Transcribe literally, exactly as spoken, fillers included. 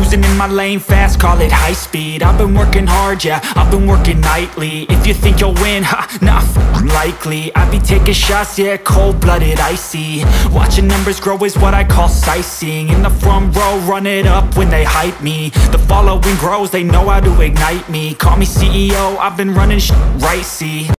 cruising in my lane fast, call it high speed. I've been working hard, yeah, I've been working nightly. If you think you'll win, ha, nah, f***ing likely. I be taking shots, yeah, cold-blooded, icy. Watching numbers grow is what I call sightseeing. In the front row, run it up when they hype me. The following grows, they know how to ignite me. Call me C E O, I've been running sh** right, see.